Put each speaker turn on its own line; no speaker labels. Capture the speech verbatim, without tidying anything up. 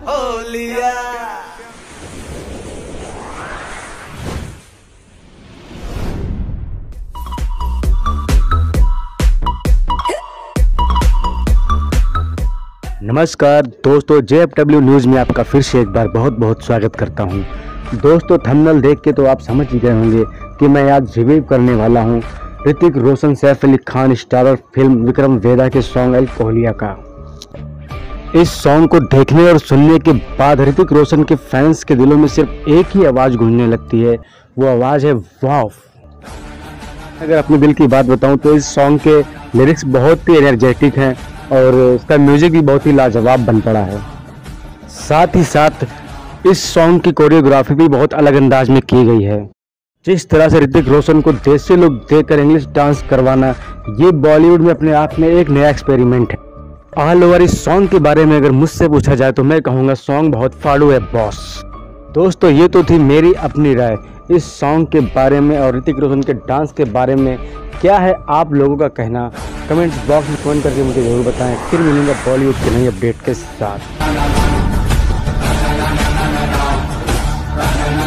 होलिया।
नमस्कार दोस्तों, जे एफ डब्ल्यू न्यूज़ में आपका फिर से एक बार बहुत बहुत स्वागत करता हूं। दोस्तों, थंबनेल देख के तो आप समझ ही गए होंगे कि मैं आज रिव्यू करने वाला हूं ऋतिक रोशन सैफ अली खान स्टारर फिल्म विक्रम वेदा के सॉन्ग अल्कोहलिया का। इस सॉन्ग को देखने और सुनने के बाद ऋतिक रोशन के फैंस के दिलों में सिर्फ एक ही आवाज़ गूंजने लगती है, वो आवाज़ है वाव। अगर अपने दिल की बात बताऊं तो इस सॉन्ग के लिरिक्स बहुत ही एनर्जेटिक हैं और इसका म्यूजिक भी बहुत ही लाजवाब बन पड़ा है। साथ ही साथ इस सॉन्ग की कोरियोग्राफी भी बहुत अलग अंदाज में की गई है। जिस तरह से ऋतिक रोशन को देसी लोग देखकर इंग्लिश डांस करवाना, ये बॉलीवुड में अपने आप में एक नया एक्सपेरिमेंट है। ऑल ओवर इस सॉन्ग के बारे में अगर मुझसे पूछा जाए तो मैं कहूँगा सॉन्ग बहुत फाड़ू है बॉस। दोस्तों, ये तो थी मेरी अपनी राय इस सॉन्ग के बारे में और ऋतिक रोशन के डांस के बारे में। क्या है आप लोगों का कहना? कमेंट्स बॉक्स में कमेंट करके मुझे जरूर बताएं। फिर मिलूंगा बॉलीवुड के नई अपडेट के साथ।